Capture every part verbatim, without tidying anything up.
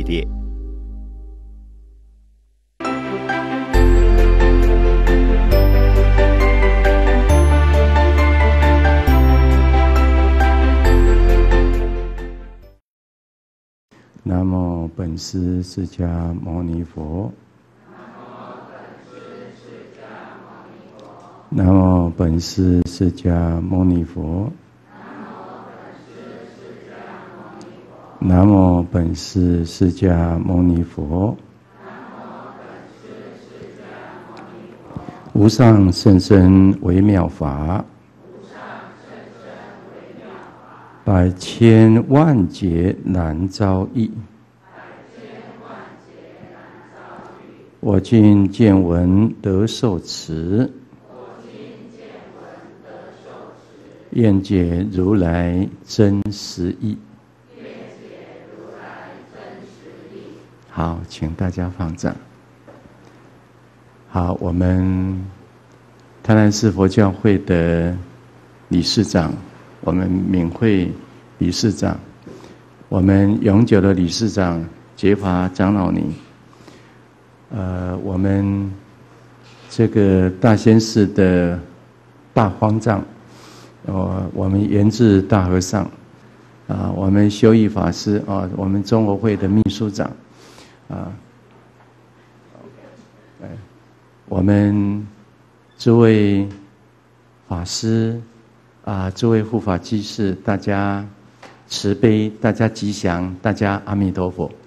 列。 南无本师释迦牟尼佛。南无本师释迦牟尼佛。南无本师释迦牟尼佛。无上甚深微妙法，百千万劫难遭遇。我今见闻得受持，愿解如来真实义。好，请大家放掌。好，我们台南市佛教会的理事长，我们敏慧理事长，我们永久的理事长觉华长老尼，呃，我们这个大仙寺的大方丈，呃，我们圆智大和尚，啊，我们修义法师啊，我们中国会的秘书长，啊，哎，我们诸位法师啊，诸位护法居士，大家慈悲，大家吉祥，大家阿弥陀佛。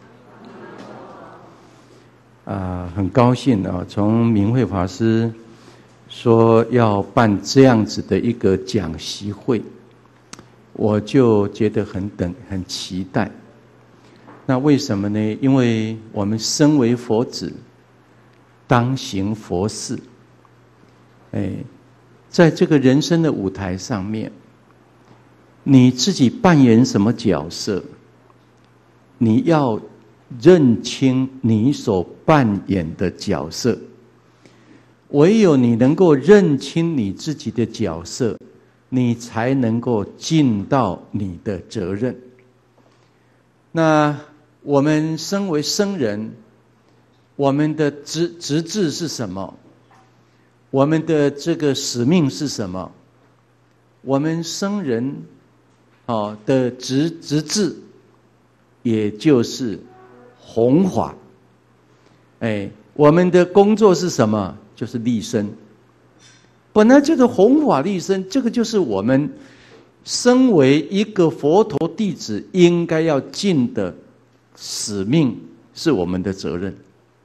啊，很高兴啊，从明慧法师说要办这样子的一个讲习会，我就觉得很等很期待。那为什么呢？因为我们身为佛子，当行佛事。哎，在这个人生的舞台上面，你自己扮演什么角色？你要认清你所扮演的角色。唯有你能够认清你自己的角色，你才能够尽到你的责任。那我们身为僧人，我们的职职责是什么？我们的这个使命是什么？我们僧人哦的职职责，也就是弘法。哎，我们的工作是什么？就是利生。本来就是弘法利生，这个就是我们身为一个佛陀弟子应该要尽的使命，是我们的责任。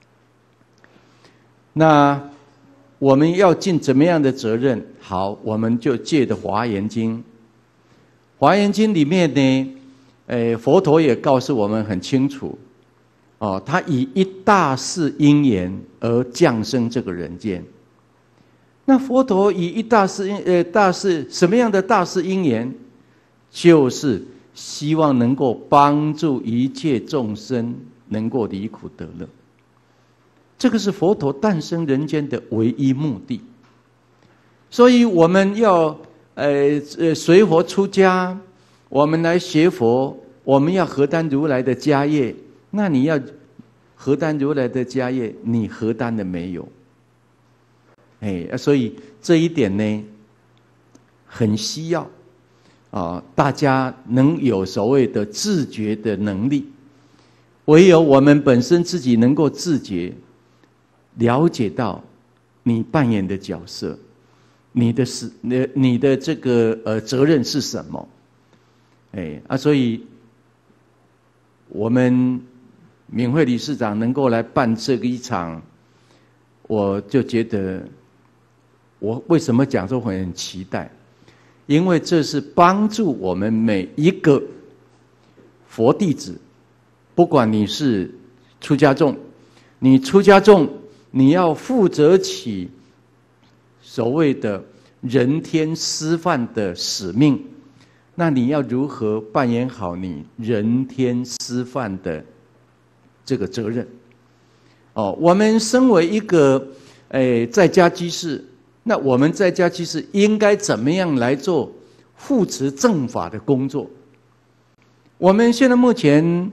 那我们要尽怎么样的责任？好，我们就借的《华严经》。《华严经》里面呢，诶，佛陀也告诉我们很清楚，哦，他以一大事因缘而降生这个人间。那佛陀以一大事因呃大事什么样的大事因缘？就是希望能够帮助一切众生能够离苦得乐。这个是佛陀诞生人间的唯一目的。所以我们要呃呃随佛出家，我们来学佛，我们要何担如来的家业。那你要何担如来的家业？你何担的没有？哎，所以这一点呢，很需要啊，大家能有所谓的自觉的能力。唯有我们本身自己能够自觉，了解到你扮演的角色，你的是你你的这个呃责任是什么？哎啊，所以我们敏慧理事长能够来办这个一场，我就觉得，我为什么讲说我很期待？因为这是帮助我们每一个佛弟子，不管你是出家众，你出家众，你要负责起所谓的人天师范的使命，那你要如何扮演好你人天师范的这个责任？哦，我们身为一个诶在家居士，那我们在家居士应该怎么样来做护持正法的工作？我们现在目前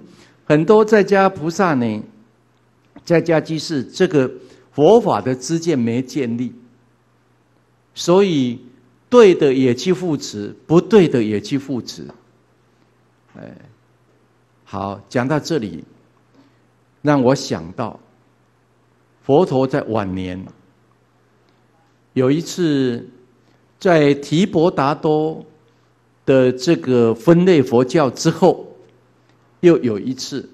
很多在家菩萨呢，在家居士这个佛法的知见没建立，所以对的也去护持，不对的也去护持。哎，好，讲到这里，让我想到佛陀在晚年有一次在提婆达多的这个分类佛教之后，又有一次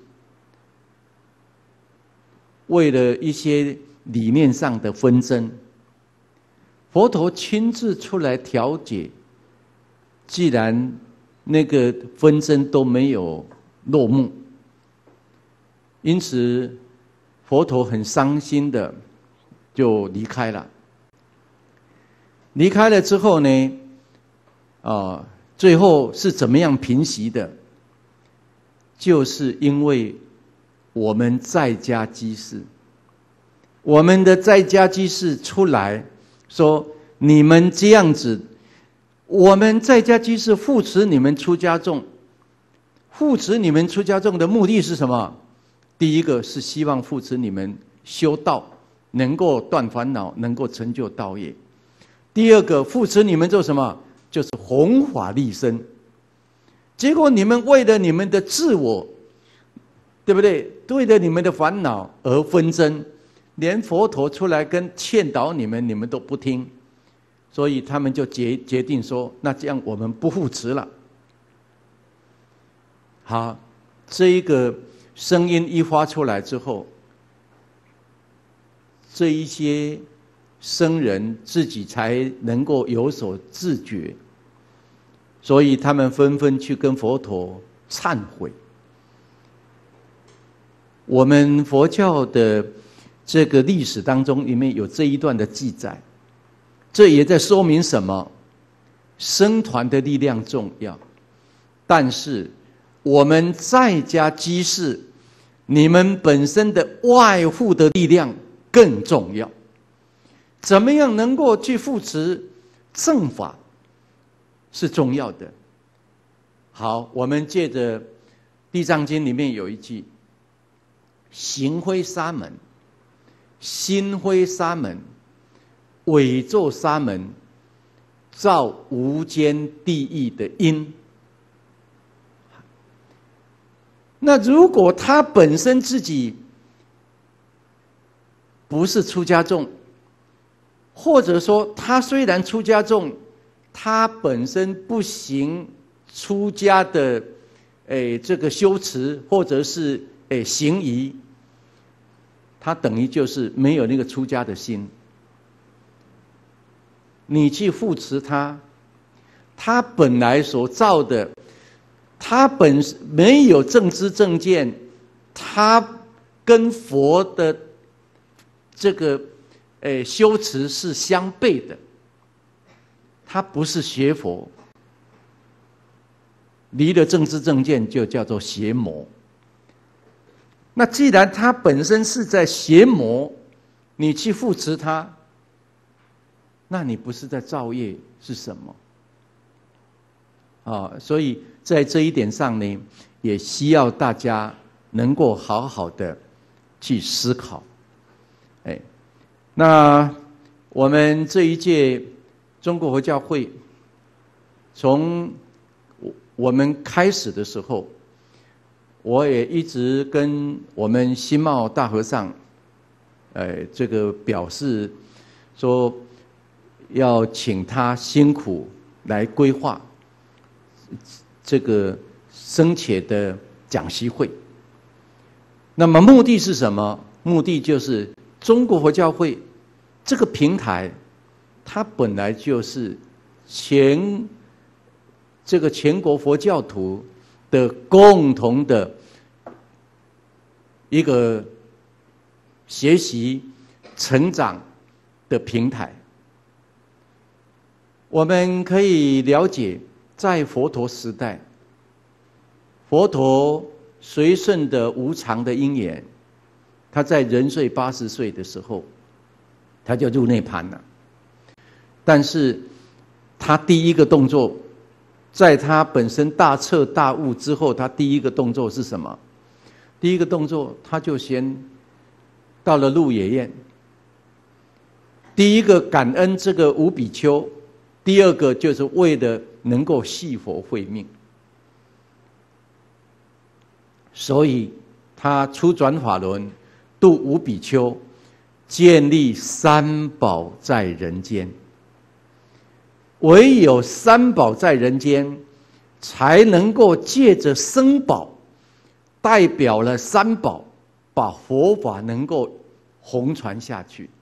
为了一些理念上的纷争，佛陀亲自出来调解。既然那个纷争都没有落幕，因此佛陀很伤心的就离开了。离开了之后呢，啊，最后是怎么样平息的？就是因为我们在家居士，我们的在家居士出来说：你们这样子，我们在家居士护持你们出家众，护持你们出家众的目的是什么？第一个是希望护持你们修道，能够断烦恼，能够成就道业。第二个，护持你们做什么？就是弘法利生。结果你们为了你们的自我，对不对？为了你们的烦恼而纷争，连佛陀出来跟劝导你们，你们都不听，所以他们就决决定说：那这样我们不护持了。好，这一个声音一发出来之后，这一些僧人自己才能够有所自觉，所以他们纷纷去跟佛陀忏悔。我们佛教的这个历史当中，里面有这一段的记载，这也在说明什么？僧团的力量重要，但是我们在家居士，你们本身的外护的力量更重要。怎么样能够去护持正法是重要的。好，我们借着《地藏经》里面有一句：行灰沙门、心灰沙门、伪作沙门，造无间地狱的因。那如果他本身自己不是出家众，或者说他虽然出家众，他本身不行出家的诶这个修持，或者是诶行仪，他等于就是没有那个出家的心。你去护持他，他本来所造的，他本没有正知正见，他跟佛的这个诶修持是相悖的，他不是学佛，离了正知正见就叫做邪魔。那既然他本身是在邪魔，你去护持他，那你不是在造业是什么？啊，所以在这一点上呢，也需要大家能够好好的去思考。哎，那我们这一届中国佛教会，从我们开始的时候，我也一直跟我们新茂大和尚，呃，这个表示说，要请他辛苦来规划这个僧伽的讲习会。那么目的是什么？目的就是中国佛教会这个平台，它本来就是全这个全国佛教徒的共同的一个学习成长的平台。我们可以了解，在佛陀时代，佛陀随顺的无常的因缘，他在人岁八十岁的时候，他就入涅槃了。但是他第一个动作，在他本身大彻大悟之后，他第一个动作是什么？ 第一个动作，他就先到了鹿野苑。第一个感恩这个五比丘，第二个就是为了能够系佛慧命，所以他出转法轮，度五比丘，建立三宝在人间。唯有三宝在人间，才能够借着僧宝，代表了三宝，把佛法能够弘传下去。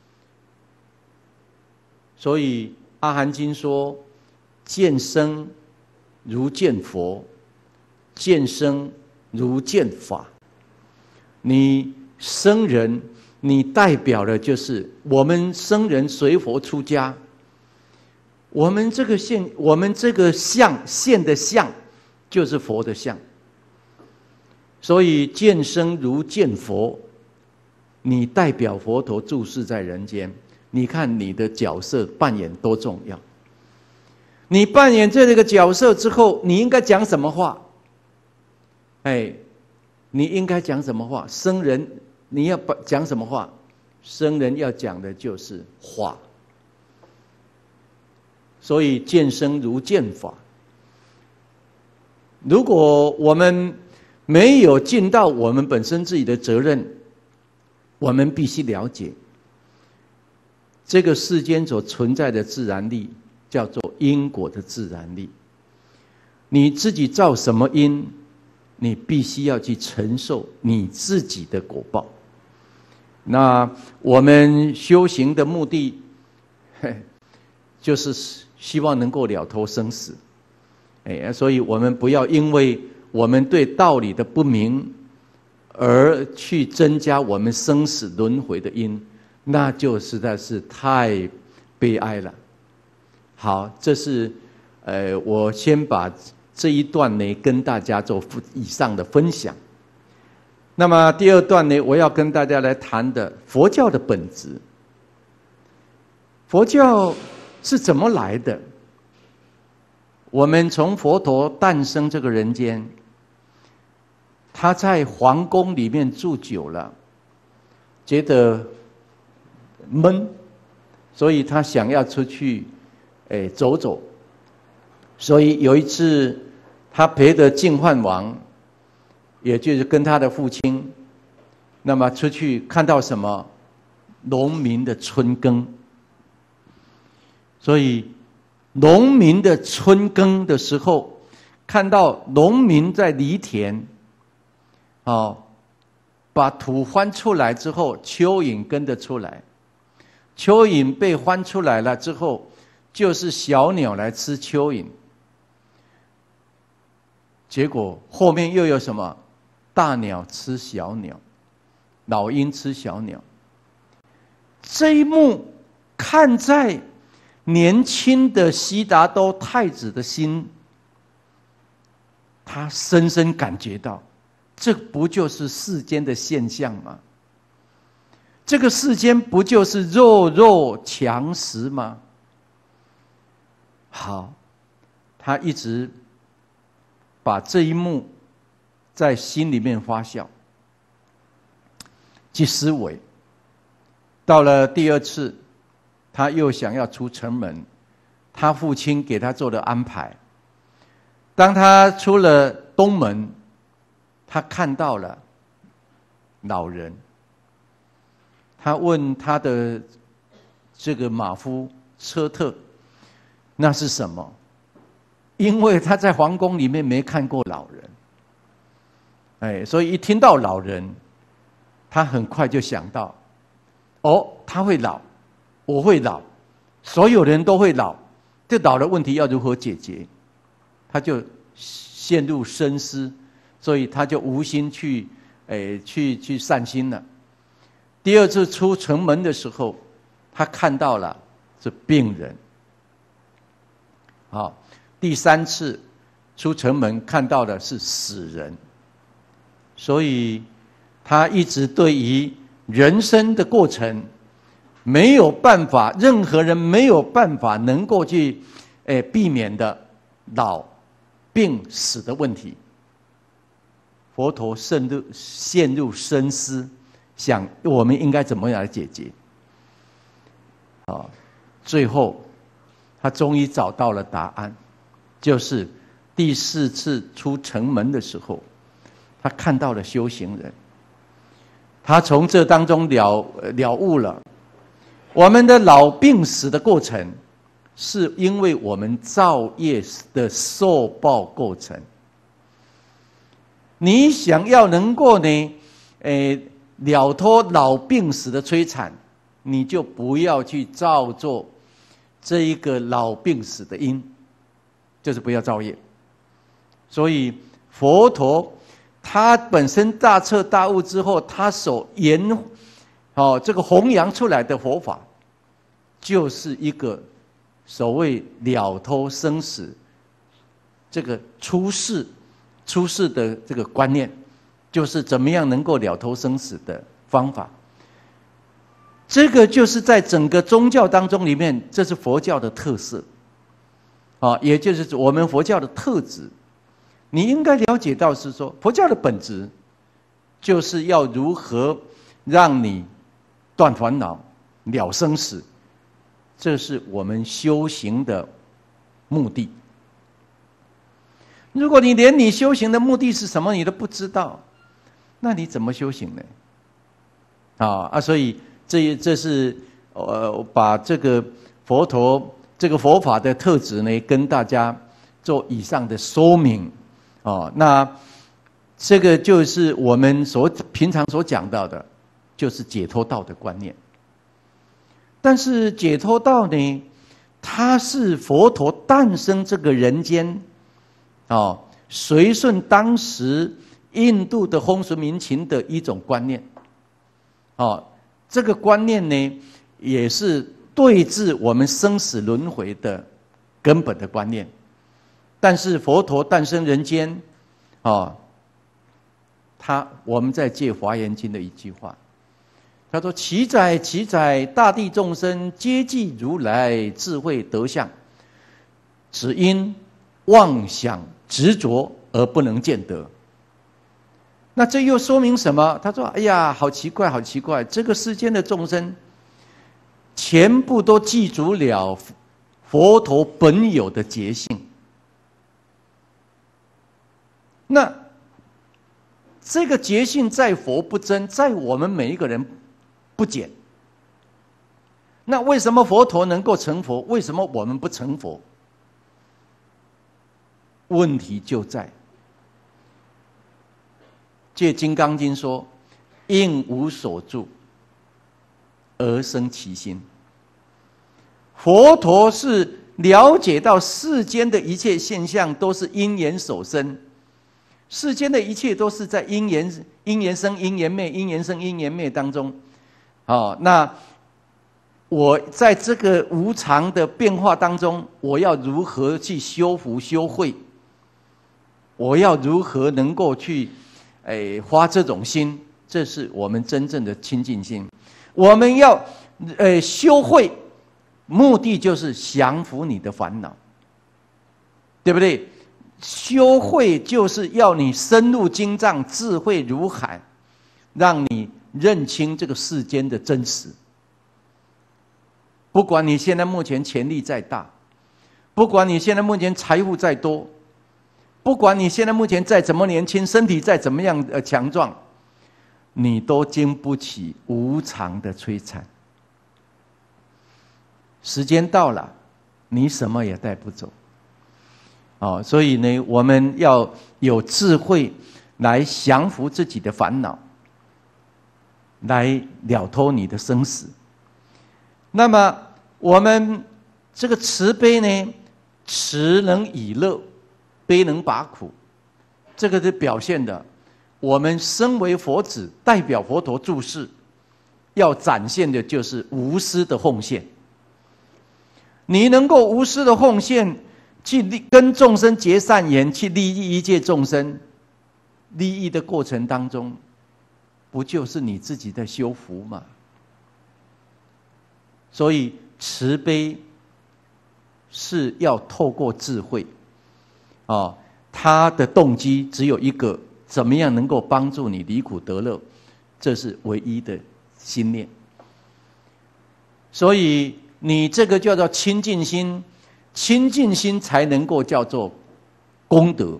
所以阿含经说，见僧如见佛，见僧如见法。你僧人，你代表的就是我们僧人随佛出家，我们这个现，我们这个相现的相，就是佛的相。所以见僧如见佛，你代表佛陀住世在人间。你看你的角色扮演多重要！你扮演这个角色之后，你应该讲什么话？哎，你应该讲什么话？僧人你要讲什么话？僧人要讲的就是法。所以见僧如见法。如果我们没有尽到我们本身自己的责任，我们必须了解。这个世间所存在的自然力，叫做因果的自然力。你自己造什么因，你必须要去承受你自己的果报。那我们修行的目的，就是希望能够了脱生死。哎，所以我们不要因为我们对道理的不明，而去增加我们生死轮回的因。那就实在是太悲哀了。好，这是呃，我先把这一段呢跟大家做以上的分享。那么第二段呢，我要跟大家来谈的佛教的本质。佛教是怎么来的？我们从佛陀诞生这个人间，他在皇宫里面住久了，觉得闷，所以他想要出去，哎，走走。所以有一次，他陪着净饭王，也就是跟他的父亲，那么出去看到什么？农民的春耕。所以，农民的春耕的时候，看到农民在犁田，哦，把土翻出来之后，蚯蚓跟着出来。蚯蚓被翻出来了之后，就是小鸟来吃蚯蚓。结果后面又有什么？大鸟吃小鸟，老鹰吃小鸟。这一幕看在年轻的悉达多太子的心，他深深感觉到，这不就是世间的现象吗？这个世间不就是弱肉强食吗？好，他一直把这一幕在心里面发酵，去思维。到了第二次，他又想要出城门，他父亲给他做的安排。当他出了东门，他看到了老人。他问他的这个马夫车特，那是什么？因为他在皇宫里面没看过老人，哎，所以一听到老人，他很快就想到，哦，他会老，我会老，所有人都会老，这老的问题要如何解决？他就陷入深思，所以他就无心去，哎，去去散心了。第二次出城门的时候，他看到了是病人。好，第三次出城门看到的是死人。所以他一直对于人生的过程没有办法，任何人没有办法能够去，诶，避免的老、病、死的问题。 佛陀陷入陷入深思，想我们应该怎么样来解决。啊，最后他终于找到了答案，就是第四次出城门的时候，他看到了修行人，他从这当中了了悟了，我们的老病死的过程，是因为我们造业的受报构成。你想要能够呢，诶，了脱老病死的摧残，你就不要去造作这一个老病死的因，就是不要造业。所以佛陀他本身大彻大悟之后，他所言哦这个弘扬出来的佛法，就是一个所谓了脱生死这个出世出世的这个观念，就是怎么样能够了脱生死的方法。这个就是在整个宗教当中里面，这是佛教的特色，啊，也就是我们佛教的特质。你应该了解到是说，佛教的本质就是要如何让你断烦恼、了生死，这是我们修行的目的。如果你连你修行的目的是什么你都不知道，那你怎么修行呢？啊啊，所以这这是呃把这个佛陀这个佛法的特质呢，跟大家做以上的说明。哦，那这个就是我们所平常所讲到的，就是解脱道的观念。但是解脱道呢，它是佛陀诞生这个人间，哦，随顺当时印度的风俗民情的一种观念。哦，这个观念呢，也是对治我们生死轮回的根本的观念。但是佛陀诞生人间，哦，他我们在借《华严经》的一句话，他说：“奇哉奇哉，大地众生皆记如来智慧德相，只因妄想执着而不能见得。”那这又说明什么？他说：“哎呀，好奇怪，好奇怪！这个世间的众生，全部都记住了佛陀本有的觉性。那这个觉性在佛不增，在我们每一个人不减。那为什么佛陀能够成佛？为什么我们不成佛？问题就在借《金刚经》说：“应无所住，而生其心。”佛陀是了解到世间的一切现象都是因缘所生。世间的一切都是在因缘、因缘生、因缘灭、因缘生、因缘灭当中。哦，那我在这个无常的变化当中，我要如何去修福修慧？我要如何能够去，哎，发这种心？这是我们真正的清净心。我们要，呃，修慧，目的就是降服你的烦恼，对不对？修慧就是要你深入经藏，智慧如海，让你认清这个世间的真实。不管你现在目前权力再大，不管你现在目前财富再多，不管你现在目前再怎么年轻，身体再怎么样呃强壮，你都经不起无常的摧残。时间到了，你什么也带不走。哦，所以呢，我们要有智慧来降服自己的烦恼，来了脱你的生死。那么我们这个慈悲呢，慈能以乐，悲能拔苦，这个是表现的我们身为佛子，代表佛陀住世，要展现的就是无私的奉献。你能够无私的奉献，去跟众生结善缘，去利益一切众生，利益的过程当中，不就是你自己在修福吗？所以慈悲是要透过智慧，啊，他的动机只有一个， 怎么样能够帮助你离苦得乐，这是唯一的心念。所以你这个叫做清净心，清净心才能够叫做功德。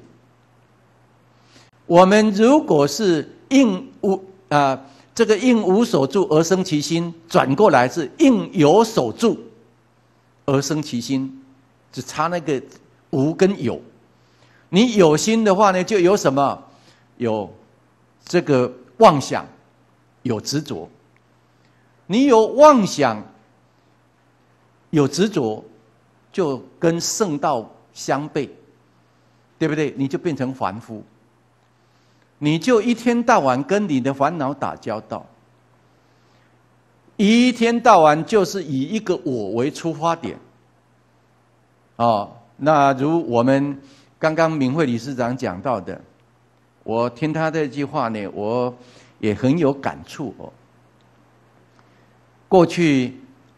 我们如果是应无啊、呃，这个应无所住而生其心，转过来是应有所住而生其心，只差那个无跟有。你有心的话呢，就有什么？有这个妄想，有执着。你有妄想，有执着，就跟圣道相悖，对不对？你就变成凡夫，你就一天到晚跟你的烦恼打交道，一天到晚就是以一个我为出发点。哦，那如我们刚刚明慧理事长讲到的，我听他这句话呢，我也很有感触哦。过去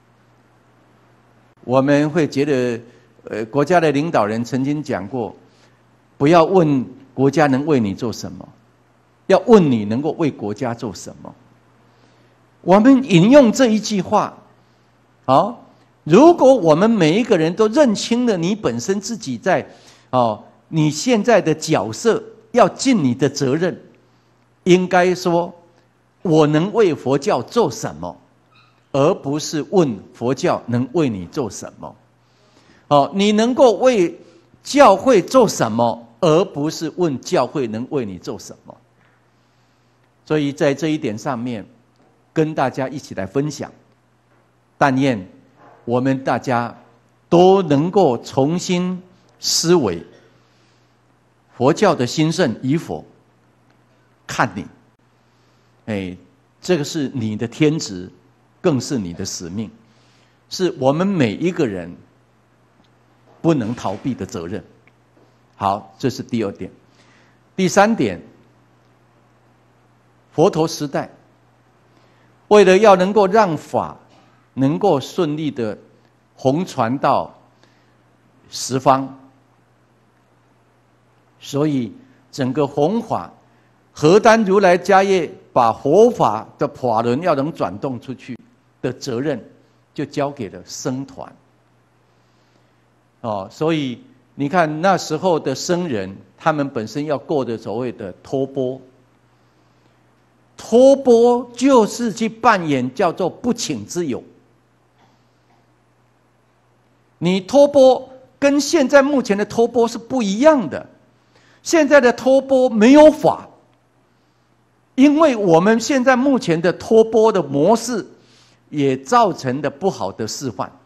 我们会觉得，呃，国家的领导人曾经讲过，不要问国家能为你做什么，要问你能够为国家做什么。我们引用这一句话，好。如果我们每一个人都认清了你本身自己在，哦，你现在的角色，要尽你的责任，应该说，我能为佛教做什么，而不是问佛教能为你做什么。哦，你能够为教会做什么，而不是问教会能为你做什么。所以在这一点上面，跟大家一起来分享，但愿我们大家都能够重新思维佛教的兴盛与否，看你，哎，这个是你的天职，更是你的使命，是我们每一个人不能逃避的责任。好，这是第二点。第三点，佛陀时代，为了要能够让法能够顺利的弘传到十方，所以整个弘法，何丹如来家业把佛法的法轮要能转动出去的责任，就交给了僧团。哦，所以你看那时候的僧人，他们本身要过的所谓的托钵，托钵就是去扮演叫做不请之友。你托钵跟现在目前的托钵是不一样的，现在的托钵没有法，因为我们现在目前的托钵的模式，也造成了不好的示范。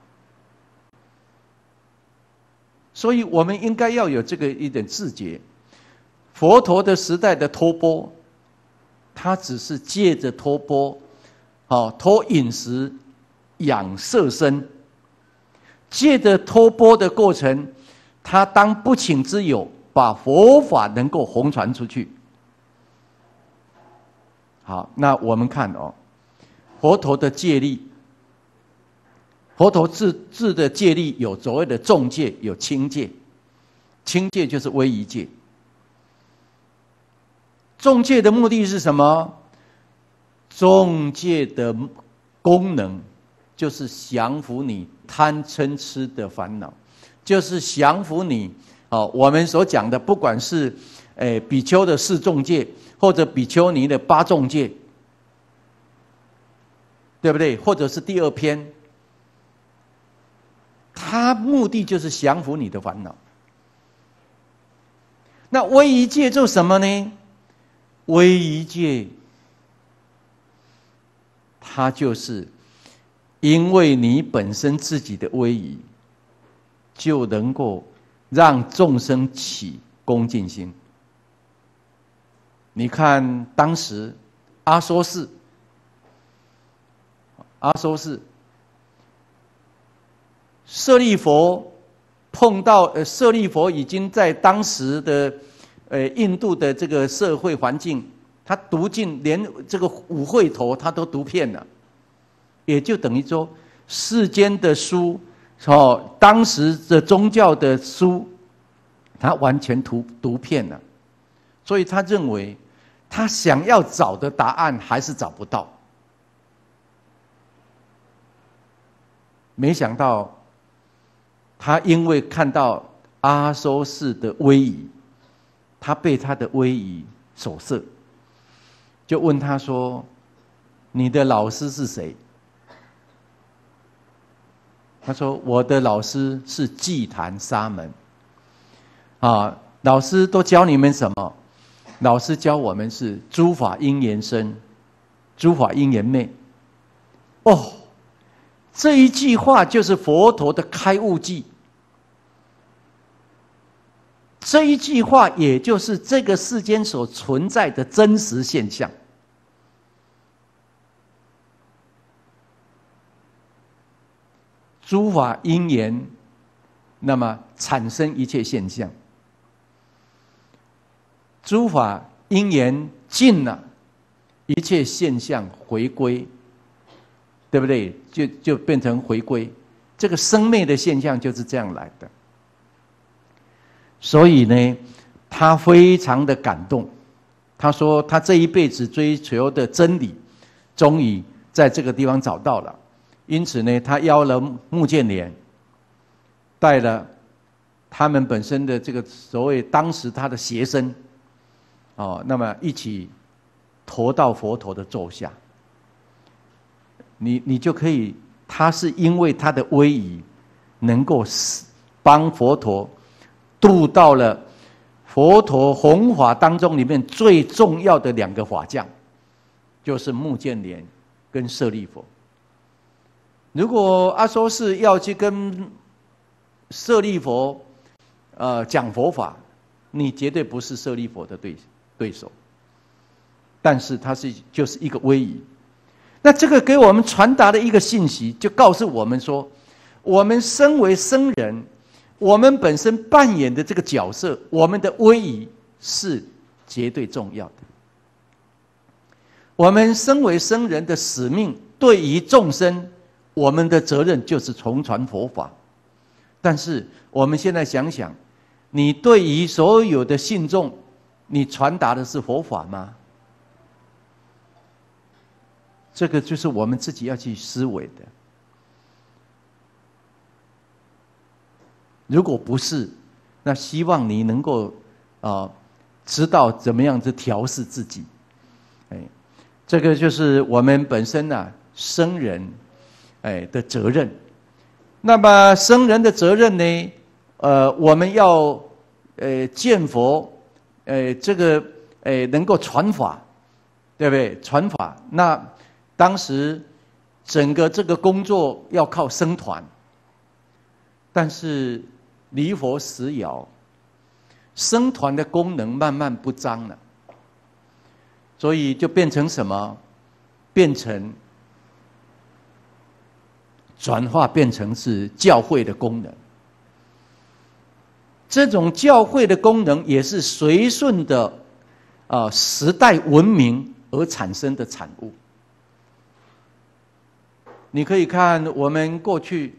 所以我们应该要有这个一点自觉。佛陀的时代的托钵，他只是借着托钵，好托饮食养色身。借着托钵的过程，他当不请之友，把佛法能够弘传出去。好，那我们看哦，佛陀的戒律，佛陀制制的戒律有所谓的重戒，有轻戒。轻戒就是威仪戒。重戒的目的是什么？重戒的功能就是降服你贪嗔痴的烦恼，就是降服你哦。我们所讲的，不管是诶比丘的四重戒，或者比丘尼的八重戒，对不对？或者是第二篇，它目的就是降服你的烦恼。那威仪戒做什么呢？威仪戒，它就是因为你本身自己的威仪，就能够让众生起恭敬心。你看当时阿说示，阿说示，舍利佛碰到呃，舍利佛已经在当时的呃印度的这个社会环境，他读尽连这个五会头他都读遍了。也就等于说，世间的书，哦，当时的宗教的书，他完全读读遍了， 所以他认为，他想要找的答案还是找不到。没想到，他因为看到阿修士的威仪，他被他的威仪所摄，就问他说：“你的老师是谁？”他说：“我的老师是祭坛沙门。啊，老师都教你们什么？老师教我们是诸法因缘生，诸法因缘灭。哦，这一句话就是佛陀的开悟记。这一句话也就是这个世间所存在的真实现象。诸法因缘，那么产生一切现象。诸法因缘尽了，一切现象回归，对不对？就就变成回归，这个生灭的现象就是这样来的。所以呢，他非常的感动。他说，他这一辈子追求的真理，终于在这个地方找到了。因此呢，他邀了目犍连，带了他们本身的这个所谓当时他的学生。哦，那么一起投到佛陀的座下，你你就可以，他是因为他的威仪，能够帮佛陀度到了佛陀弘法当中里面最重要的两个法将，就是目犍连跟舍利弗。如果阿修士要去跟舍利弗呃讲佛法，你绝对不是舍利弗的对手。对手，但是它是就是一个威仪。那这个给我们传达的一个信息，就告诉我们说，我们身为僧人，我们本身扮演的这个角色，我们的威仪是绝对重要的。我们身为僧人的使命，对于众生，我们的责任就是重传佛法。但是我们现在想想，你对于所有的信众，你传达的是佛法吗？这个就是我们自己要去思维的。如果不是，那希望你能够啊、呃、知道怎么样子调试自己。哎，这个就是我们本身啊僧人哎的责任。那么僧人的责任呢？呃，我们要呃见佛。呃，这个呃能够传法，对不对？传法，那当时整个这个工作要靠僧团，但是离佛时遥，僧团的功能慢慢不彰了，所以就变成什么？变成转化变成是教会的功能。这种教会的功能也是随顺的啊、呃、时代文明而产生的产物。你可以看我们过去，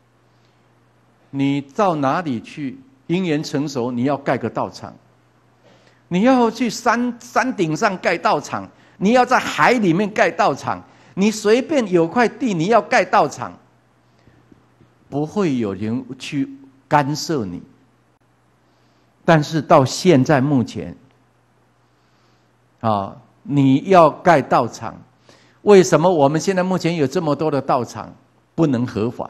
你到哪里去，因缘成熟，你要盖个道场，你要去山山顶上盖道场，你要在海里面盖道场，你随便有块地，你要盖道场，不会有人去干涉你。但是到现在目前，啊，你要盖道场，为什么我们现在目前有这么多的道场不能合法？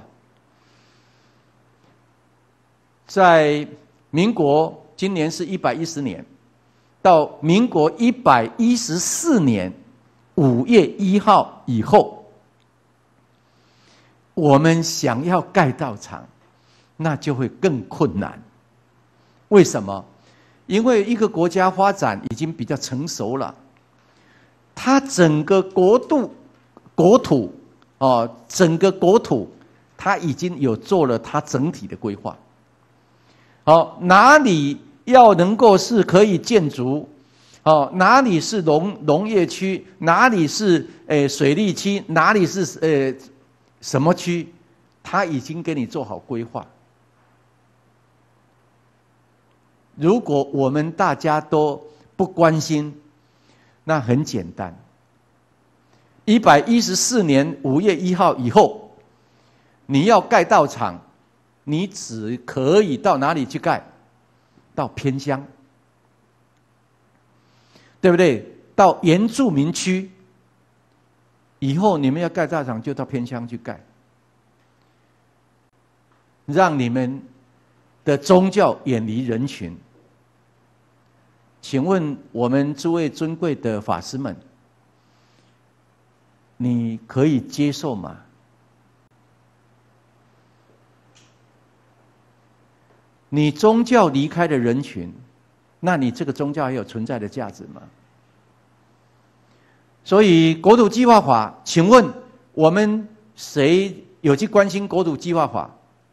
在民国今年是一百一十年，到民国一百一十四年五月一号以后，我们想要盖道场，那就会更困难。为什么？因为一个国家发展已经比较成熟了，它整个国度、国土，哦，整个国土，它已经有做了它整体的规划。好，哪里要能够是可以建筑，哦，哪里是农农业区，哪里是诶水利区，哪里是呃什么区，它已经给你做好规划。如果我们大家都不关心，那很简单。一百一十四年五月一号以后，你要盖道场，你只可以到哪里去盖？到偏乡，对不对？到原住民区。以后你们要盖道场，就到偏乡去盖，让你们的宗教远离人群。请问我们诸位尊贵的法师们，你可以接受吗？你宗教离开了人群，那你这个宗教还有存在的价值吗？所以国土计划法，请问我们谁有去关心国土计划法？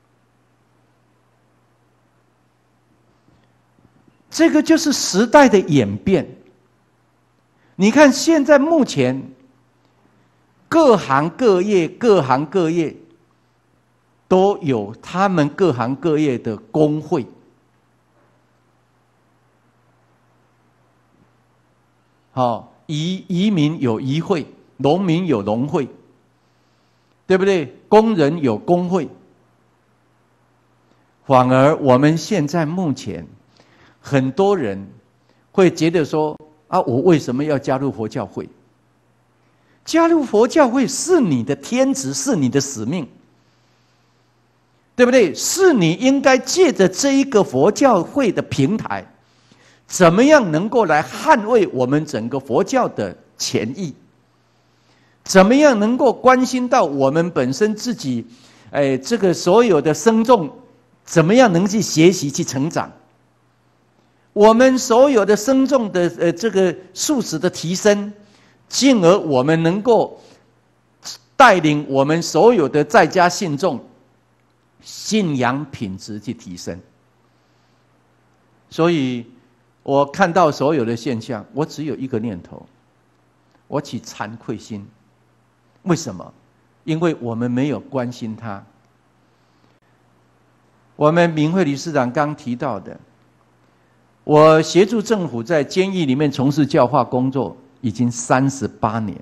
这个就是时代的演变。你看现在目前各行各业、各行各业都有他们各行各业的工会。好。移移民有移会，农民有农会，对不对？工人有工会。反而我们现在目前，很多人会觉得说：啊，我为什么要加入佛教会？加入佛教会是你的天职，是你的使命，对不对？是你应该借着这一个佛教会的平台。怎么样能够来捍卫我们整个佛教的权益？怎么样能够关心到我们本身自己，哎，这个所有的僧众，怎么样能去学习去成长？我们所有的僧众的呃这个素质的提升，进而我们能够带领我们所有的在家信众信仰品质去提升。所以。我看到所有的现象，我只有一个念头，我起惭愧心。为什么？因为我们没有关心他。我们明慧理事长刚提到的，我协助政府在监狱里面从事教化工作已经三十八年。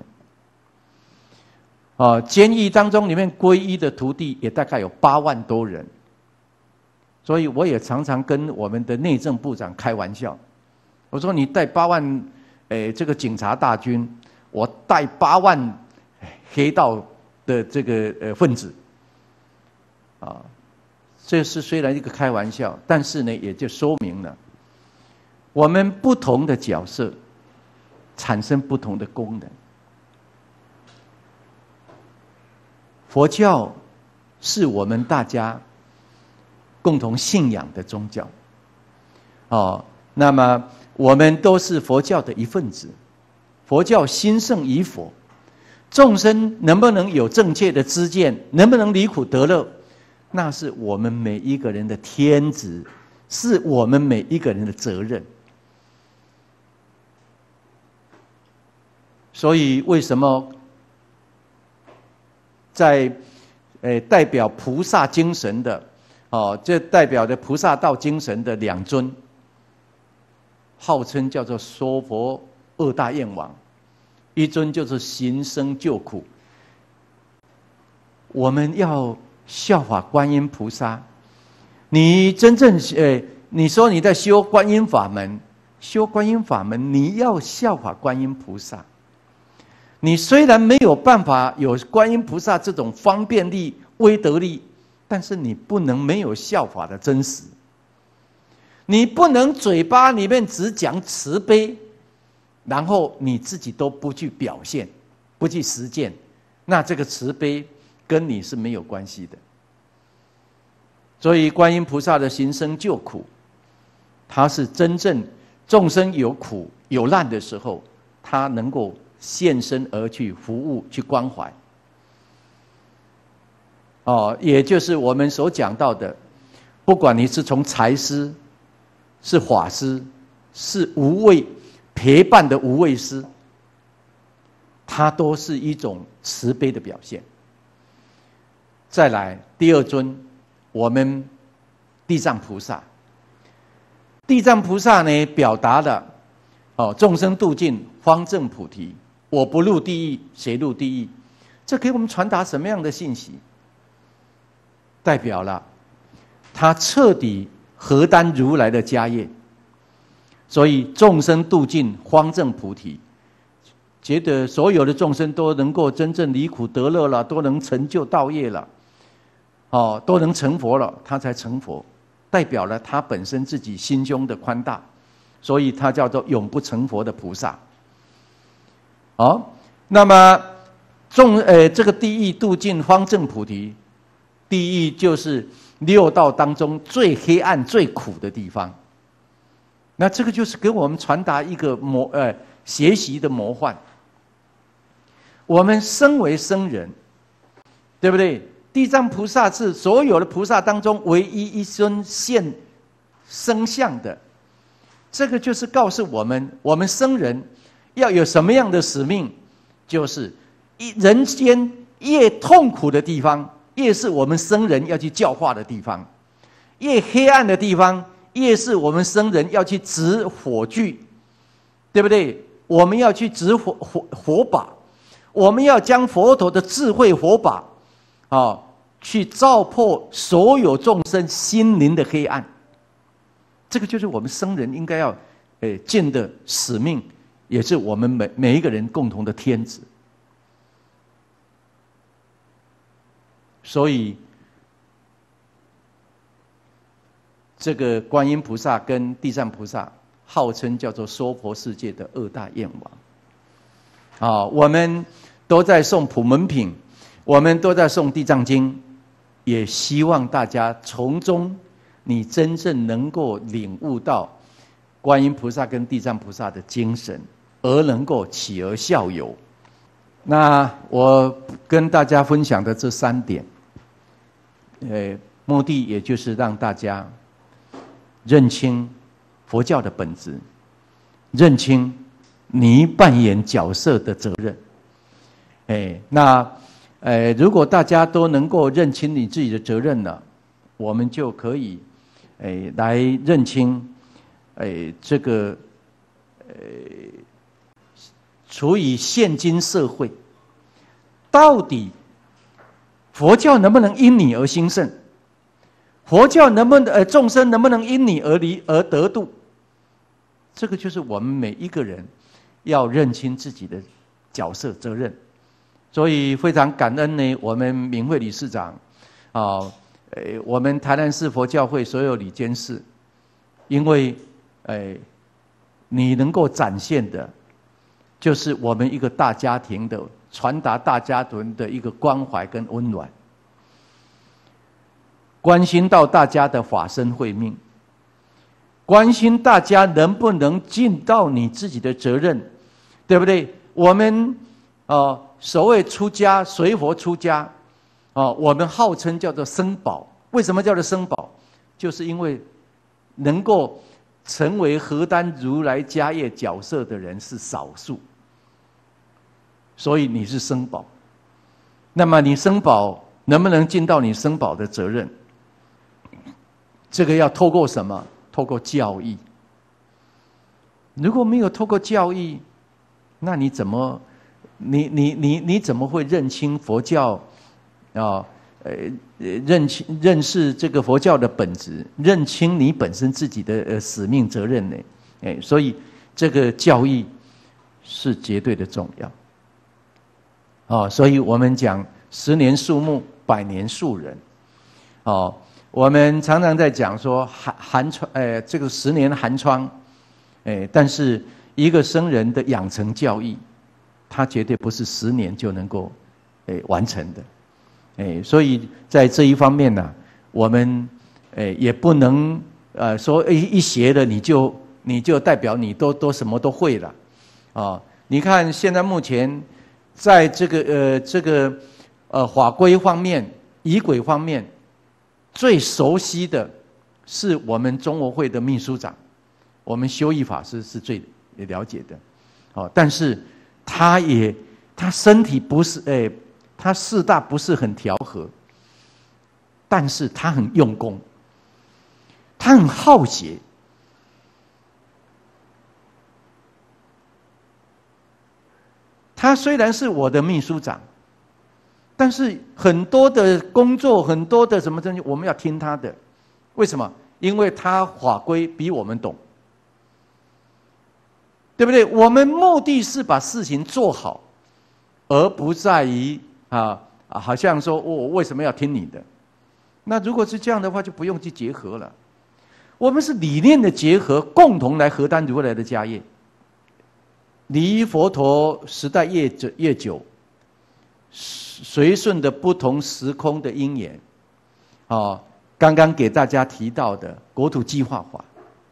啊，监狱当中里面皈依的徒弟也大概有八万多人，所以我也常常跟我们的内政部长开玩笑。我说你带八万，诶，这个警察大军，我带八万黑道的这个呃分子，啊，这是虽然一个开玩笑，但是呢，也就说明了我们不同的角色产生不同的功能。佛教是我们大家共同信仰的宗教，哦，那么。我们都是佛教的一份子，佛教兴盛于佛，众生能不能有正确的知见，能不能离苦得乐，那是我们每一个人的天职，是我们每一个人的责任。所以为什么在呃代表菩萨精神的，哦，这代表的菩萨道精神的两尊。号称叫做说佛二大愿王，一尊就是行僧救苦。我们要效法观音菩萨。你真正呃，你说你在修观音法门，修观音法门，你要效法观音菩萨。你虽然没有办法有观音菩萨这种方便力、威德力，但是你不能没有效法的真实。你不能嘴巴里面只讲慈悲，然后你自己都不去表现，不去实践，那这个慈悲跟你是没有关系的。所以观音菩萨的行僧救苦，他是真正众生有苦有难的时候，他能够现身而去服务、去关怀。哦，也就是我们所讲到的，不管你是从财师。是法师，是无畏陪伴的无畏师，它都是一种慈悲的表现。再来第二尊，我们地藏菩萨。地藏菩萨呢，表达了哦，众生度尽，方证菩提。我不入地狱，谁入地狱？这给我们传达什么样的信息？代表了他彻底核担如来的家业。所以众生度尽，方证菩提，觉得所有的众生都能够真正离苦得乐了，都能成就道业了，哦，都能成佛了，他才成佛，代表了他本身自己心胸的宽大，所以他叫做永不成佛的菩萨。好、哦，那么众呃这个地狱度尽，方证菩提，地狱就是六道当中最黑暗、最苦的地方。那这个就是给我们传达一个模呃学习的模范。我们身为僧人，对不对？地藏菩萨是所有的菩萨当中唯一一尊现身相的，这个就是告诉我们，我们僧人要有什么样的使命，就是一人间越痛苦的地方，越是我们僧人要去教化的地方；越黑暗的地方，越是我们僧人要去执火炬，对不对？我们要去执火火火把，我们要将佛陀的智慧火把，啊，去照破所有众生心灵的黑暗。这个就是我们僧人应该要，诶尽的使命，也是我们每每一个人共同的天职。所以，这个观音菩萨跟地藏菩萨号称叫做娑婆世界的二大愿王。啊，我们都在诵普门品，我们都在诵地藏经，也希望大家从中你真正能够领悟到观音菩萨跟地藏菩萨的精神，而能够起而效尤。那我跟大家分享的这三点，呃，目的也就是让大家认清佛教的本质，认清你扮演角色的责任。哎，那呃，如果大家都能够认清你自己的责任了，我们就可以，哎，来认清，哎，这个，呃，处于现今社会，到底佛教能不能因你而兴盛？佛教能不能呃众生能不能因你而离而得度？这个就是我们每一个人要认清自己的角色责任。所以非常感恩呢，我们明慧理事长，啊，呃，我们台南市佛教会所有理监事，因为，呃，你能够展现的，就是我们一个大家庭的传达大家庭的一个关怀跟温暖。关心到大家的法身慧命，关心大家能不能尽到你自己的责任，对不对？我们呃所谓出家随佛出家，啊、呃，我们号称叫做僧宝。为什么叫做僧宝？就是因为能够成为核担如来家业角色的人是少数，所以你是僧宝。那么你僧宝能不能尽到你僧宝的责任？这个要透过什么？透过教义。如果没有透过教义，那你怎么，你你你你怎么会认清佛教？啊，呃，认清认识这个佛教的本质，认清你本身自己的呃使命责任呢？哎，所以这个教义是绝对的重要。哦，所以我们讲十年树木，百年树人。哦。我们常常在讲说寒寒窗，呃，这个十年寒窗，哎，但是一个僧人的养成教义，他绝对不是十年就能够，哎，完成的，哎，所以在这一方面呢、啊，我们，哎，也不能，呃，说一一学了你就你就代表你都都什么都会了，啊，你看现在目前，在这个呃这个呃法规方面、仪轨方面。最熟悉的是我们中国会的秘书长，我们修义法师是最了解的，哦，但是他也他身体不是哎，他四大不是很调和，但是他很用功，他很好学， 他虽然是我的秘书长，但是很多的工作，很多的什么东西，我们要听他的。为什么？因为他法规比我们懂，对不对？我们目的是把事情做好，而不在于啊，好像说我为什么要听你的？那如果是这样的话，就不用去结合了。我们是理念的结合，共同来合担如来的家业。离佛陀时代越久越久，随顺的不同时空的因缘，啊，刚刚给大家提到的国土计划法，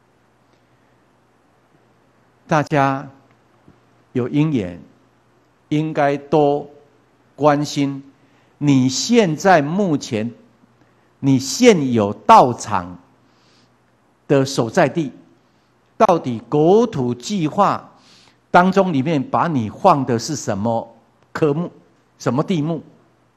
大家有因缘，应该多关心你现在目前你现有道场的所在地，到底国土计划当中里面把你放的是什么科目、什么地目？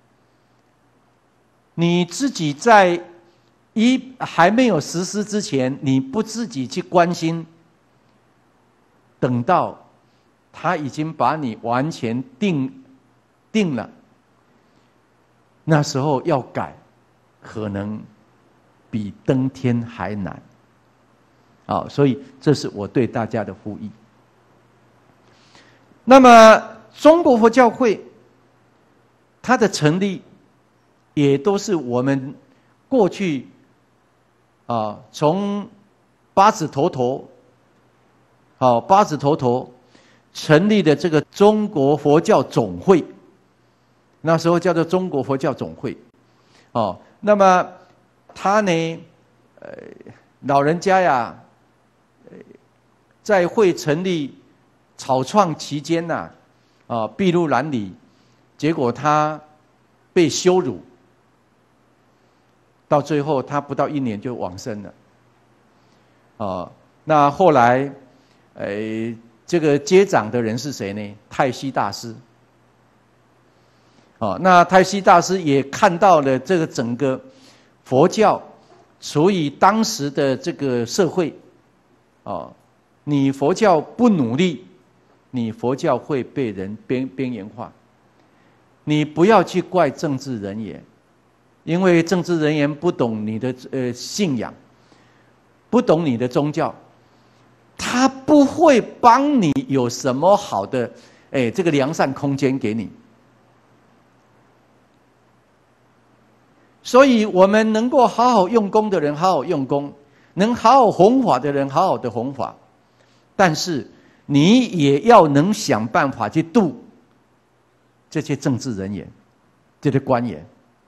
你自己在一还没有实施之前，你不自己去关心，等到他已经把你完全定定了，那时候要改，可能比登天还难。啊，所以这是我对大家的呼吁。那么，中国佛教会它的成立，也都是我们过去啊，从八指头头，好、啊、八指头头成立的这个中国佛教总会，那时候叫做中国佛教总会，哦、啊，那么他呢，呃，老人家呀，在会成立草创期间呐、啊，啊，筚路蓝缕，结果他被羞辱，到最后他不到一年就往生了。啊，那后来，呃，这个接掌的人是谁呢？太虚大师。啊，那太虚大师也看到了这个整个佛教处于当时的这个社会，啊，你佛教不努力，你佛教会被人边边缘化。你不要去怪政治人员，因为政治人员不懂你的呃信仰，不懂你的宗教，他不会帮你有什么好的哎这个良善空间给你。所以我们能够好好用功的人好好用功，能好好弘法的人好好的弘法，但是你也要能想办法去度这些政治人员、这些官员，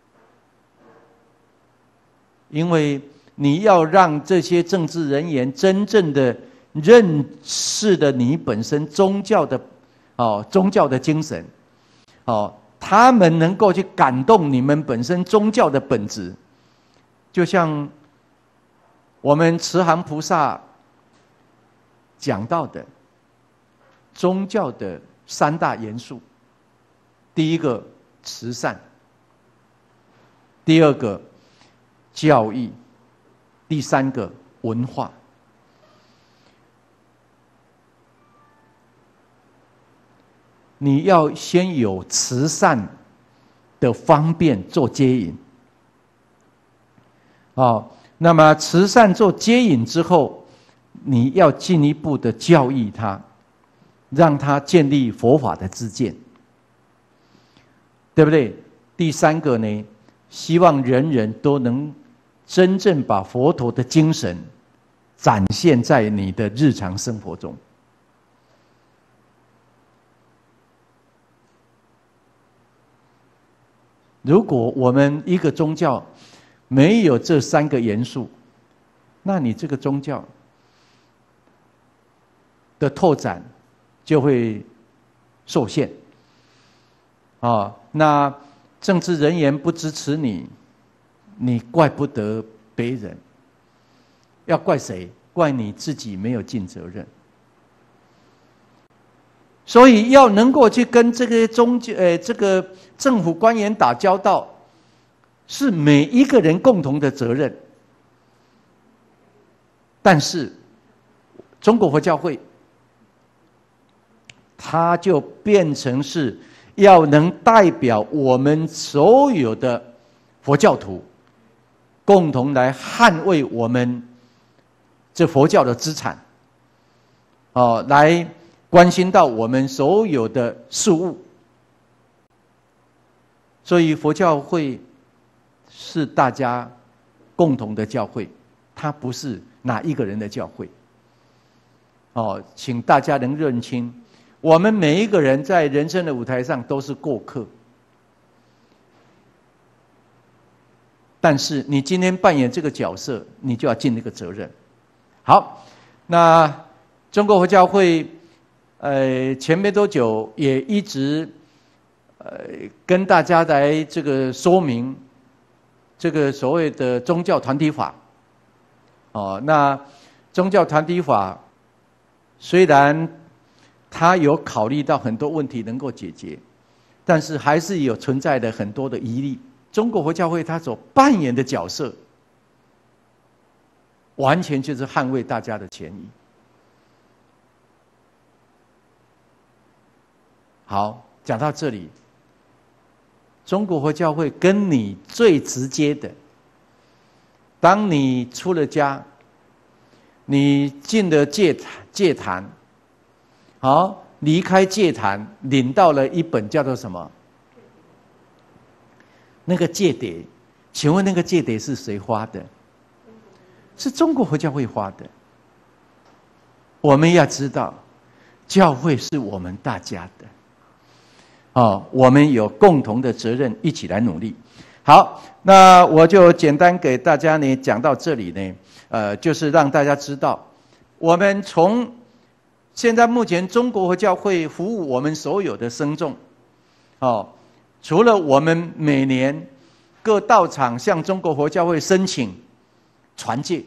因为你要让这些政治人员真正的认识的你本身宗教的哦宗教的精神，哦。他们能够去感动你们本身宗教的本质，就像我们慈航菩萨讲到的宗教的三大元素：第一个慈善，第二个教育，第三个文化。你要先有慈善的方便做接引，哦，那么慈善做接引之后，你要进一步的教育他，让他建立佛法的知见，对不对？第三个呢，希望人人都能真正把佛陀的精神展现在你的日常生活中。如果我们一个宗教没有这三个元素，那你这个宗教的拓展就会受限。啊，那政治人员不支持你，你怪不得别人，要怪谁？怪你自己没有尽责任。所以要能够去跟这个宗教、呃，这个政府官员打交道，是每一个人共同的责任。但是，中国佛教会它就变成是要能代表我们所有的佛教徒，共同来捍卫我们这佛教的资产，哦，来关心到我们所有的事物。所以佛教会是大家共同的教会，它不是哪一个人的教会。哦，请大家能认清，我们每一个人在人生的舞台上都是过客。但是你今天扮演这个角色，你就要尽那个责任。好，那中国佛教会，呃，前没多久也一直，呃，跟大家来这个说明，这个所谓的宗教团体法。哦，那宗教团体法虽然它有考虑到很多问题能够解决，但是还是有存在的很多的疑虑。中国佛教会它所扮演的角色，完全就是捍卫大家的权益。好，讲到这里，中国佛教会跟你最直接的，当你出了家，你进了戒戒坛，好，离开戒坛，领到了一本叫做什么？那个戒牒，请问那个戒牒是谁发的？是中国佛教会发的。我们要知道，教会是我们大家的，哦，我们有共同的责任，一起来努力。好，那我就简单给大家呢讲到这里呢，呃，就是让大家知道，我们从现在目前中国佛教会服务我们所有的僧众，哦。除了我们每年各道场向中国佛教会申请传戒，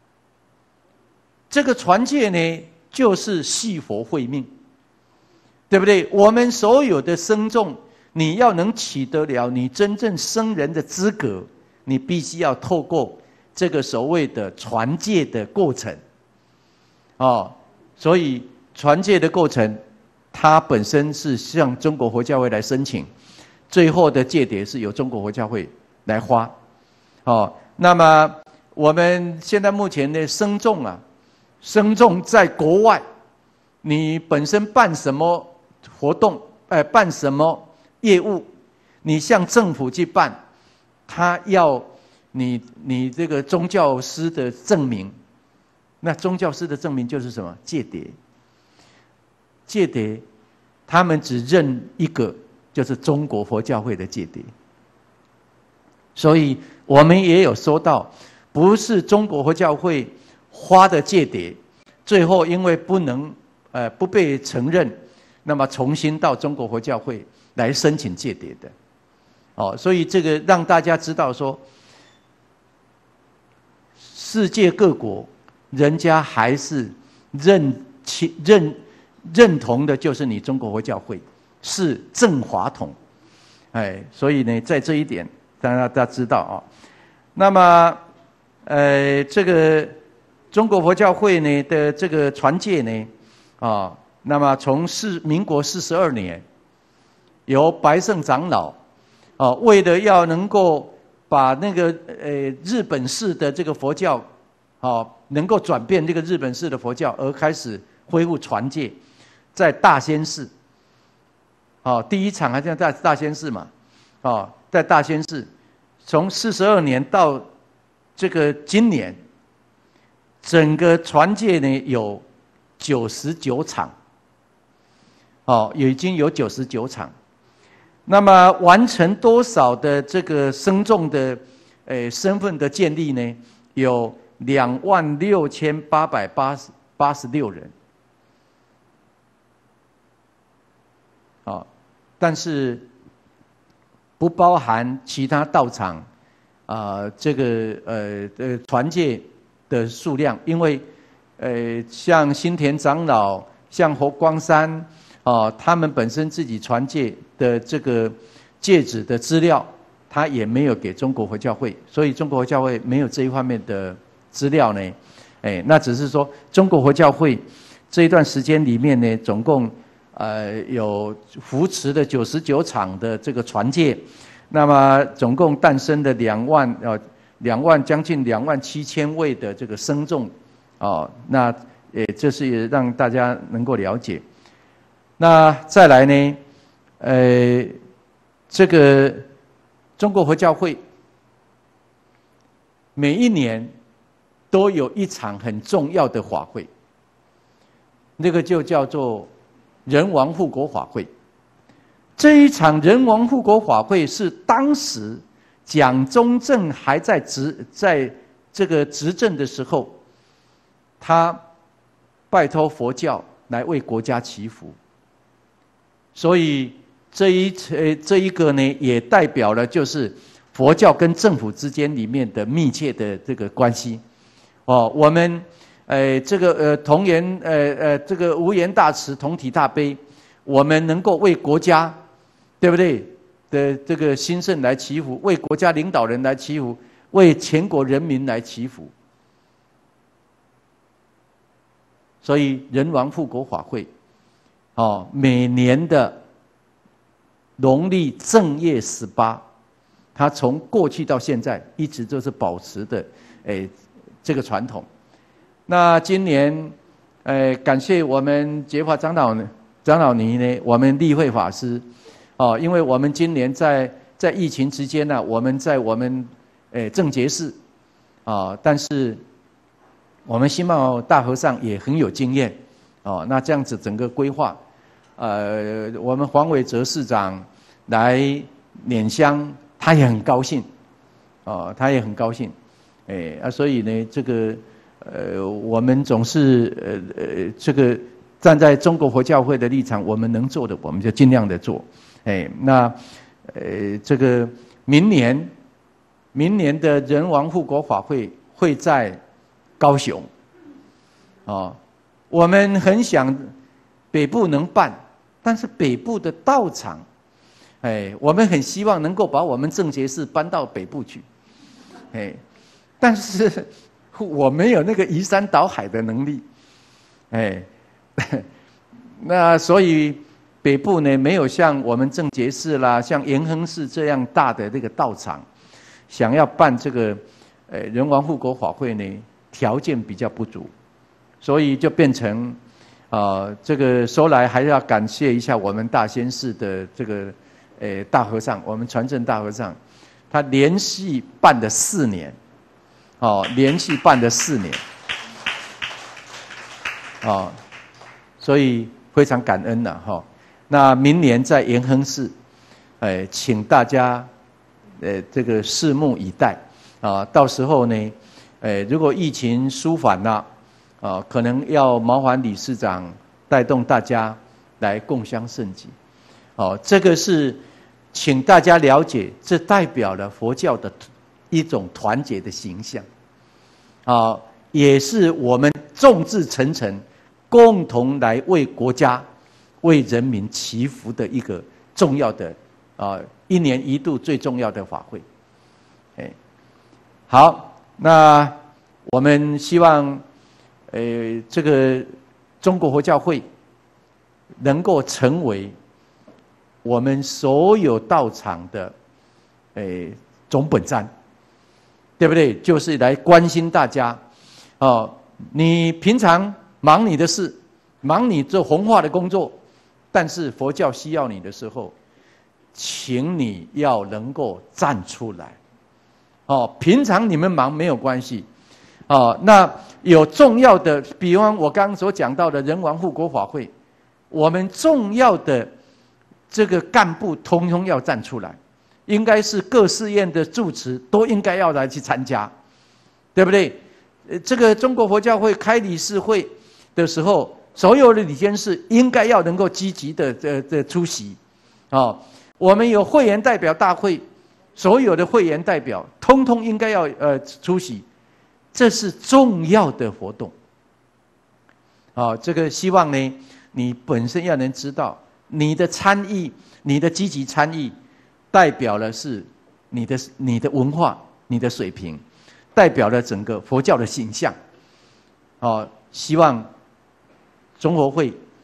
这个传戒呢，就是系佛慧命，对不对？我们所有的僧众，你要能取得了你真正僧人的资格，你必须要透过这个所谓的传戒的过程，哦，所以传戒的过程，它本身是向中国佛教会来申请。最后的戒牒是由中国佛教会来发，哦，那么我们现在目前的僧众啊，僧众在国外，你本身办什么活动，呃，办什么业务，你向政府去办，他要你你这个宗教师的证明，那宗教师的证明就是什么？戒牒。戒牒，他们只认一个。就是中国佛教会的戒牒，所以我们也有说到，不是中国佛教会发的戒牒，最后因为不能呃不被承认，那么重新到中国佛教会来申请戒牒的，哦，所以这个让大家知道说，世界各国人家还是认其认认同的，就是你中国佛教会。是正法统，哎，所以呢，在这一点，让大家知道啊。那么，呃，这个中国佛教会呢的这个传戒呢，啊，那么从四民国四十二年，由白胜长老，啊，为了要能够把那个呃日本式的这个佛教，啊，能够转变这个日本式的佛教，而开始恢复传戒，在大仙寺。哦，第一场还是在大仙寺嘛，哦，在大仙寺，从四十二年到这个今年，整个传戒呢有九十九场，哦，已经有九十九场。那么完成多少的这个僧众的呃身份的建立呢？有两万六千八百八十八十六人。哦，但是不包含其他道场啊、呃，这个呃呃传戒的数量，因为呃像新田长老、像佛光山啊、呃，他们本身自己传戒的这个戒指的资料，他也没有给中国佛教会，所以中国佛教会没有这一方面的资料呢。哎，那只是说中国佛教会这一段时间里面呢，总共。 呃有扶持的九十九场的这个传戒，那么总共诞生的两万呃两万将近两万七千位的这个僧众，哦，那也这是也让大家能够了解。那再来呢，呃，这个中国佛教会每一年都有一场很重要的法会，那个就叫做人王护国法会。这一场人王护国法会是当时蒋中正还在执在这个执政的时候，他拜托佛教来为国家祈福，所以这一呃这一个呢，也代表了就是佛教跟政府之间里面的密切的这个关系。哦，我们呃这个呃同言呃呃这个无言大慈，同体大悲，我们能够为国家，对不对？的这个兴盛来祈福，为国家领导人来祈福，为全国人民来祈福。所以人王护国法会，哦，每年的农历正月十八，它从过去到现在一直都是保持的，诶，这个传统。那今年，诶，感谢我们觉华长老长老尼呢，我们立慧法师。哦，因为我们今年在在疫情期间呢，我们在我们诶正觉寺，啊，但是我们新茂大和尚也很有经验，哦，那这样子整个规划，呃，我们黄伟哲市长来拈香，他也很高兴，哦，他也很高兴，诶啊，所以呢，这个呃，我们总是呃呃这个站在中国佛教会的立场，我们能做的，我们就尽量的做。哎，那，呃，这个明年，明年的人王护国法会会在高雄，哦，我们很想北部能办，但是北部的道场，哎，我们很希望能够把我们正觉寺搬到北部去，哎，但是我没有那个移山倒海的能力，哎，那所以。北部呢，没有像我们正觉寺啦、像延亨寺这样大的这个道场，想要办这个呃人王护国法会呢，条件比较不足，所以就变成啊、呃，这个说来还要感谢一下我们大仙寺的这个呃大和尚，我们传正大和尚，他连续办了四年，哦，连续办了四年，哦，所以非常感恩呐，哈。那明年在延亨寺，哎，请大家，呃，这个拭目以待啊。到时候呢，呃，如果疫情舒缓了，啊，可能要麻烦理事长带动大家来共襄盛举。哦，这个是请大家了解，这代表了佛教的一种团结的形象，啊，也是我们众志成城，共同来为国家。为人民祈福的一个重要的啊，一年一度最重要的法会，哎，好，那我们希望，呃，这个中国佛教会能够成为我们所有道场的，诶，总本山，对不对？就是来关心大家，哦，你平常忙你的事，忙你做弘化的工作。但是佛教需要你的时候，请你要能够站出来，哦，平常你们忙没有关系，哦，那有重要的，比方我刚刚所讲到的人王护国法会，我们重要的这个干部通通要站出来，应该是各寺院的住持都应该要来去参加，对不对？呃，这个中国佛教会开理事会的时候。所有的理监事应该要能够积极的这这出席，哦，我们有会员代表大会，所有的会员代表通通应该要呃出席，这是重要的活动。哦，这个希望呢，你本身要能知道，你的参与，你的积极参与，代表了是你的你的文化，你的水平，代表了整个佛教的形象。哦，希望。中佛会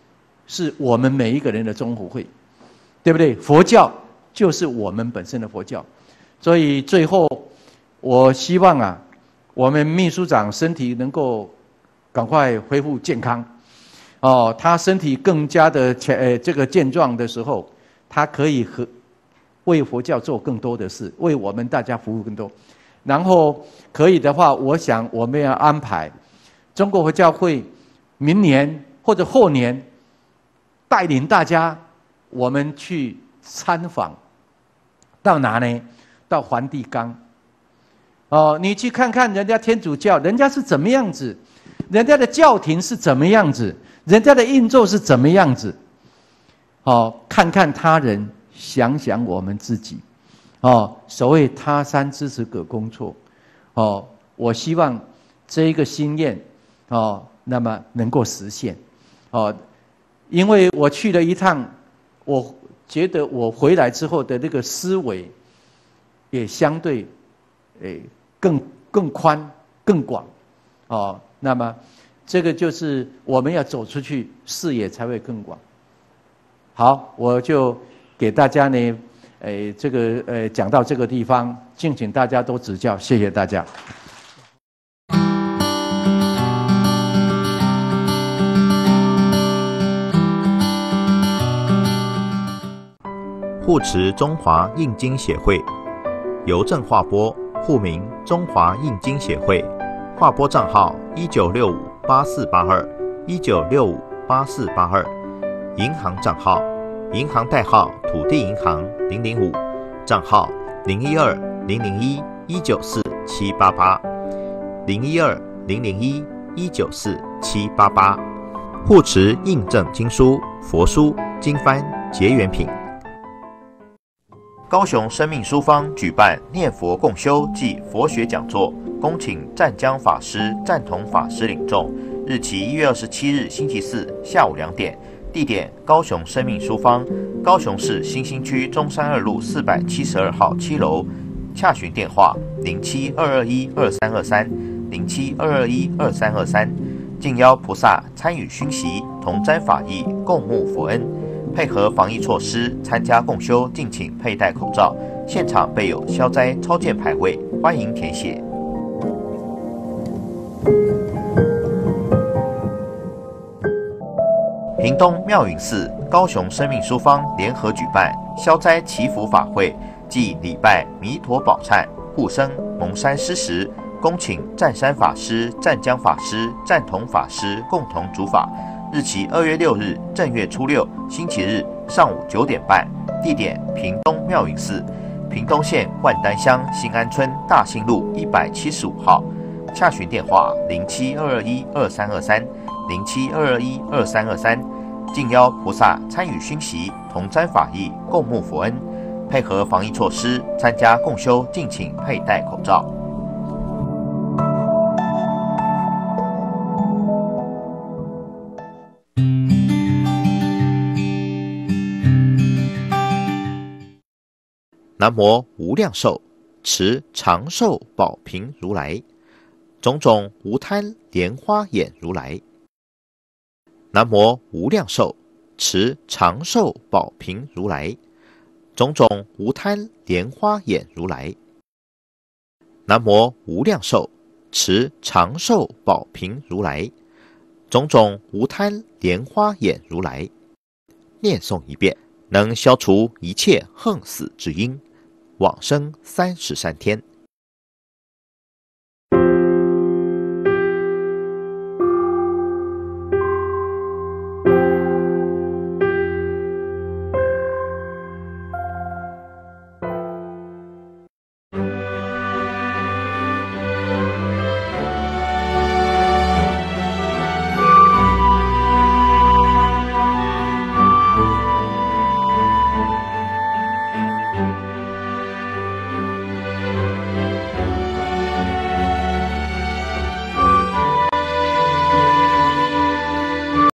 是我们每一个人的中福会，对不对？佛教就是我们本身的佛教，所以最后我希望啊，我们秘书长身体能够赶快恢复健康，哦，他身体更加的呃这个健壮的时候，他可以和为佛教做更多的事，为我们大家服务更多。然后可以的话，我想我们要安排中国佛教会明年或者后年带领大家，我们去参访到哪呢？到梵蒂冈。哦，你去看看人家天主教，人家是怎么样子，人家的教廷是怎么样子，人家的运作是怎么样子。哦，看看他人，想想我们自己。哦，所谓他山之石可攻错。哦，我希望这一个心愿，哦，那么能够实现。哦，因为我去了一趟，我觉得我回来之后的那个思维，也相对，诶，更更宽、更广。哦，那么这个就是我们要走出去，视野才会更广。好，我就给大家呢。诶，这个呃讲到这个地方，敬请大家多指教，谢谢大家。 护持中华印经协会，邮政划拨，户名中华印经协会，划拨账号一九六五八四八二一九六五八四八二，银行账号。银行代号土地银行零零五，账号零一二零零一一九四七八八，零一二零零一一九四七八八，护持印证经书、佛书、经幡、结缘品。高雄生命书坊举办念佛共修暨佛学讲座，恭请湛江法师、湛同法师领众，日期一月二十七日星期四下午两点。地点：高雄生命书坊，高雄市新兴区中山二路四百七十二号七楼。洽询电话：零七二二一二三二三零七二二一二三二三。敬邀菩萨参与熏习，同沾法益，共沐佛恩。配合防疫措施，参加共修敬请佩戴口罩。现场备有消灾超荐牌位，欢迎填写。屏东妙云寺、高雄生命书坊联合举办消灾祈福法会，即礼拜弥陀宝忏、护生、蒙山施食，恭请湛山法师、湛江法师、湛同法师共同主法。日期二月六日正月初六星期日上午九点半，地点屏东妙云寺，屏东县万丹乡新安村大兴路一百七十五号。洽询电话：零七二二一二三二三零七二二一二三二三。敬邀菩萨参与熏习，同沾法益，共沐佛恩。配合防疫措施，参加共修敬请佩戴口罩。南无无量寿，持长寿宝瓶如来，种种无贪莲花眼如来。南无无量寿，持长寿宝瓶如来，种种无贪莲花眼如来。南无无量寿，持长寿宝瓶如来，种种无贪莲花眼如来。念诵一遍，能消除一切横死之因，往生三十三天。